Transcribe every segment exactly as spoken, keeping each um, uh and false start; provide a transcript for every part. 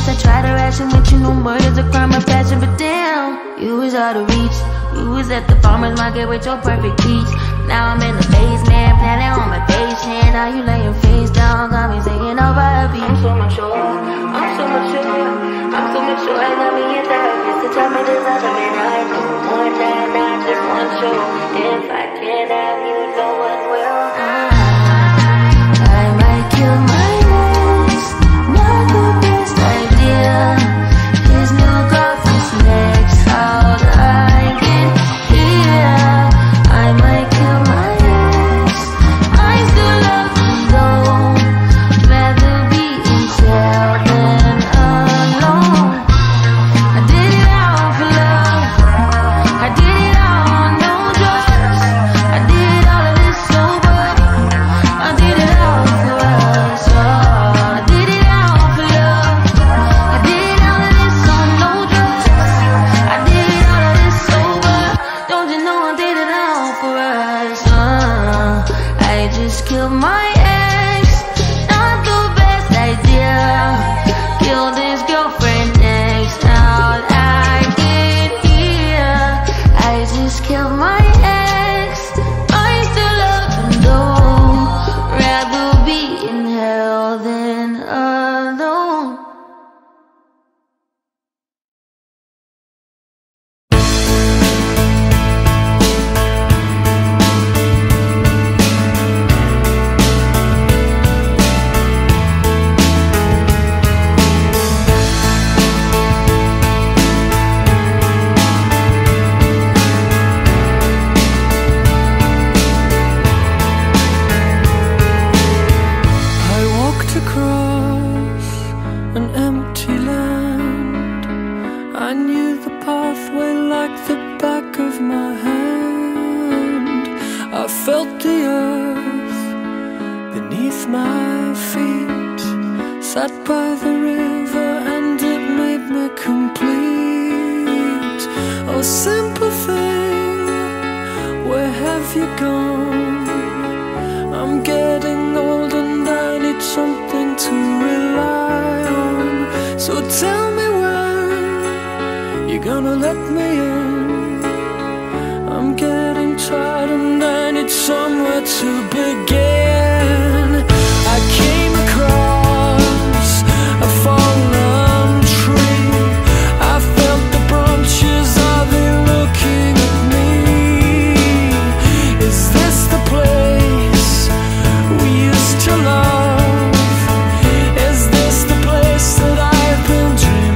once I tried to ration with you, no murder's a crime of passion. But damn, you was out of reach. You was at the farmer's market with your perfect peach. Now I'm in the basement, planning on my patient. Now you laying face down, got me singing over a beat. I'm so mature, I'm so mature, I'm so mature. I got me a therapist to tell me there's other men I know. One night, not just one show. If I can't have you, no one will. I might kill my ex, not the best idea. His new girlfriend's next, how I get here. I might kill my ex, I still love him though. Rather be in jail than alone. I did it all for love, I did it all on no drugs. I did all of this sober, I did it all for us. Oh, I did it all for love, I did all of this on no drugs. I did all of this sober, don't you know I did it all for us. uh, I just killed my ex, not the best idea. Killed his girlfriend next, how'd I get here? I just killed my ex, I still love him though. Rather be in hell than alone. I walked across an empty land. I knew the pathway like the back of my hand. I felt the earth beneath my feet. Sat by the river and it made me complete. Oh, simple thing, where have you gone? I'm getting old and I need something to rely on. So tell me when you're gonna let me in. I'm getting tired and I need somewhere to begin. I came across a fallen tree. I felt the branches of it looking at me. Is this the place we used to love? Is this the place that I've been dreaming?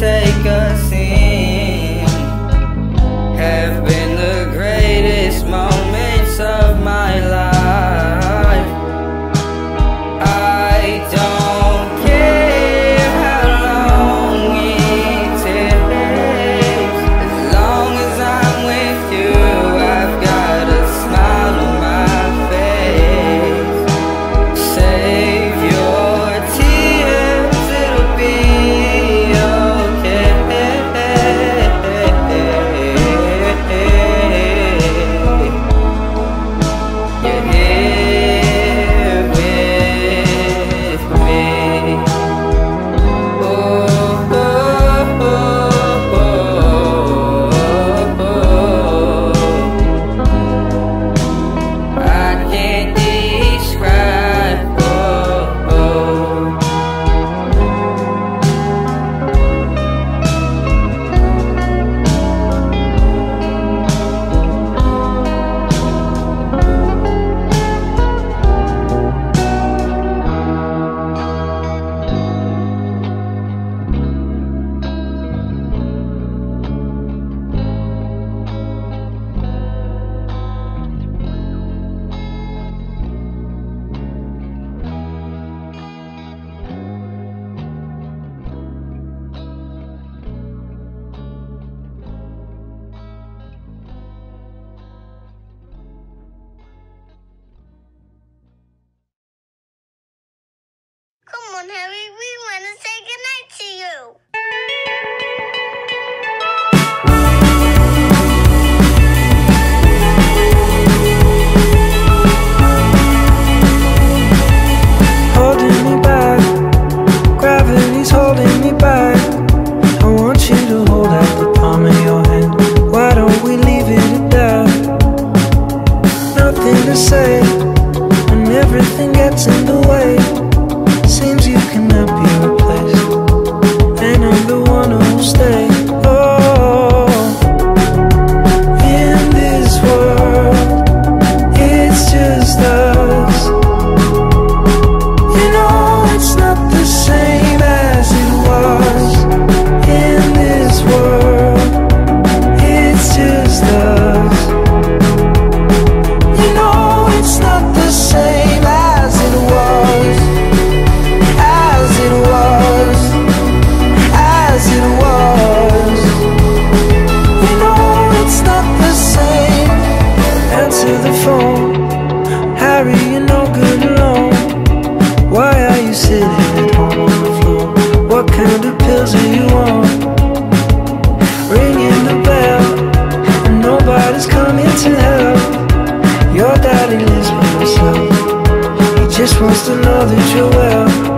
take a scene have been the greatest moments of my life. I don't care how long it takes, as long as I'm with you, I've got a smile on my face. Save your tears, it'll be okay. You're here with me. Oh, oh, oh, oh, oh. I can't describe. Oh, oh. Come on, Harry, we want to say goodnight to you. Holding me back, gravity's holding me back. I want you to hold out the palm of your hand. Why don't we leave it at that? Nothing to say, and everything gets in the way. Seems you cannot be replaced, and I'm the one who'll stay. Oh, in this world, it's just us. You know it's not the same as it was. In this world, it's just us. You know it's not the same as it was. As it was. As it was. You know it's not the same. Answer the phone. Harry, you're no good alone. Why are you sitting at home on the floor? What kind of pills are you on? Ringing the bell, and nobody's coming to help. Your daddy lives by himself. He just wants to know that you're well.